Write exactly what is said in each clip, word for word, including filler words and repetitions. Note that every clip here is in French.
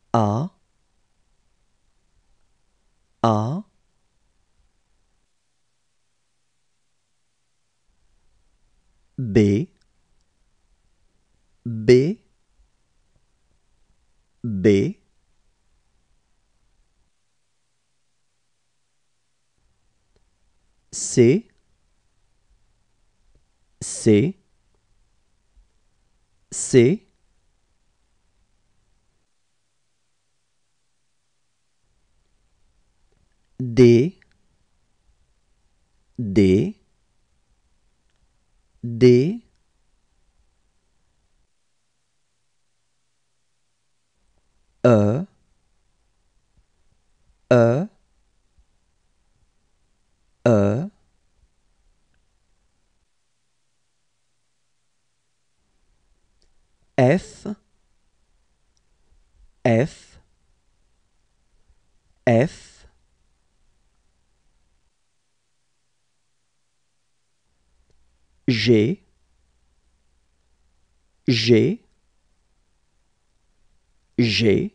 A, A, B, B, B, C, C, C, D, D, D, E, E, E, F, F, F, G, G, G,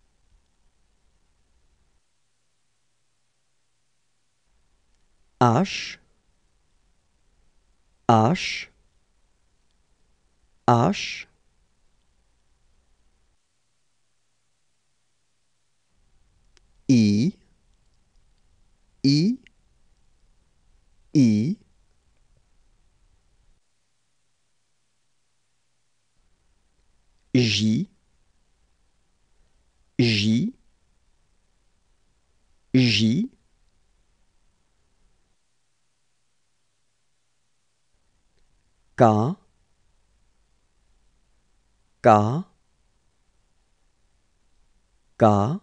H, H, H, I, I, I, J, J, J, K, K, K,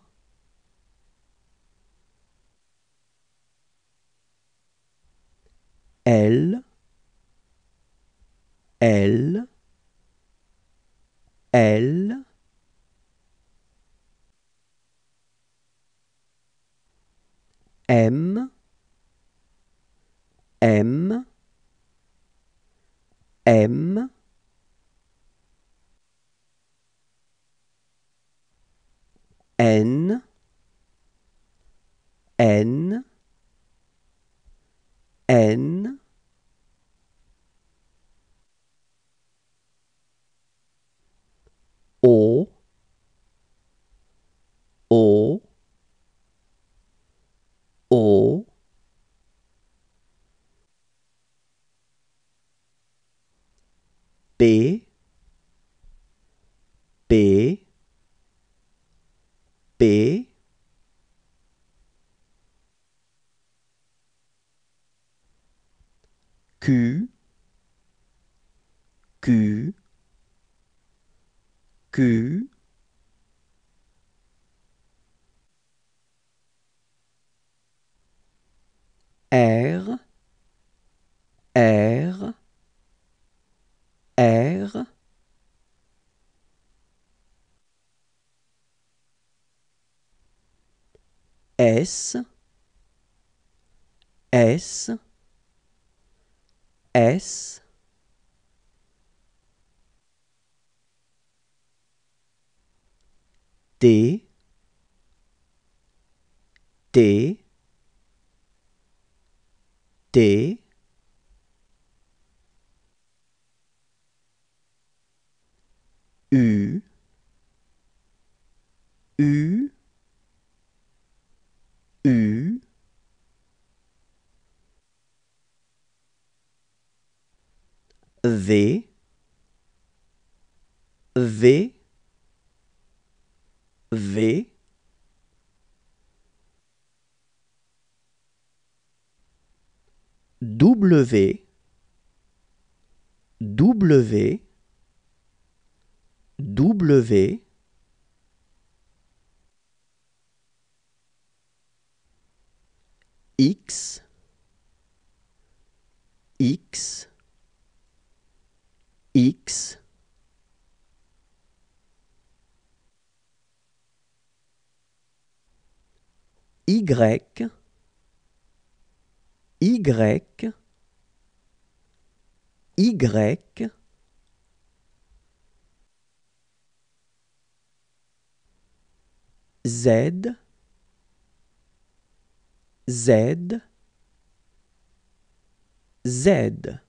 L, L, L, M, M, M, N, N, N, O, O, O, P, P, P, Q, Q, Q, R, R, R, S, S, S, T, T, T, U, U, U, V, V, V, W, W, W, X, X, X, Y, Y, Y, Z, Z, Z.